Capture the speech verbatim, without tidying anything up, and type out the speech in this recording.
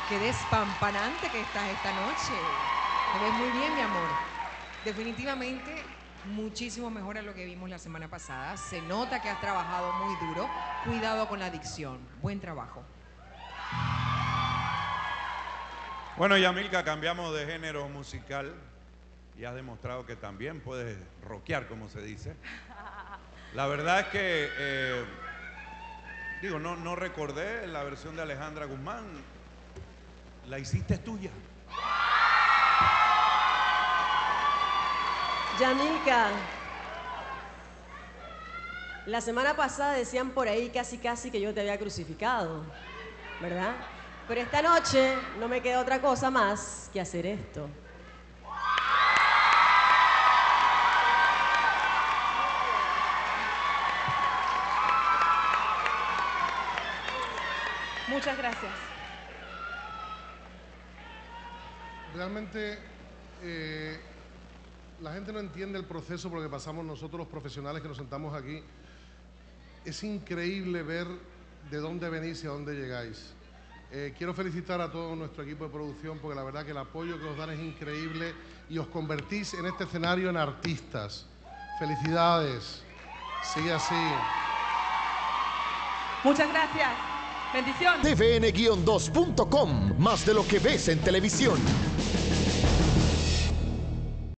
Qué despampanante que estás esta noche. Te ves muy bien, mi amor. Definitivamente muchísimo mejor a lo que vimos la semana pasada. Se nota que has trabajado muy duro. Cuidado con la adicción. Buen trabajo. Bueno, Yamilka, cambiamos de género musical y has demostrado que también puedes rockear, como se dice. La verdad es que, eh, digo, no, no recordé la versión de Alejandra Guzmán. La hiciste tuya. Yamilka, la semana pasada decían por ahí casi casi que yo te había crucificado, ¿verdad? Pero esta noche no me queda otra cosa más que hacer esto. Muchas gracias. Realmente eh, la gente no entiende el proceso por lo que pasamos nosotros los profesionales que nos sentamos aquí. Es increíble ver de dónde venís y a dónde llegáis. Eh, quiero felicitar a todo nuestro equipo de producción porque la verdad que el apoyo que os dan es increíble y os convertís en este escenario en artistas. Felicidades. Sigue así. Muchas gracias. Bendición. T V N guion dos punto com, más de lo que ves en televisión.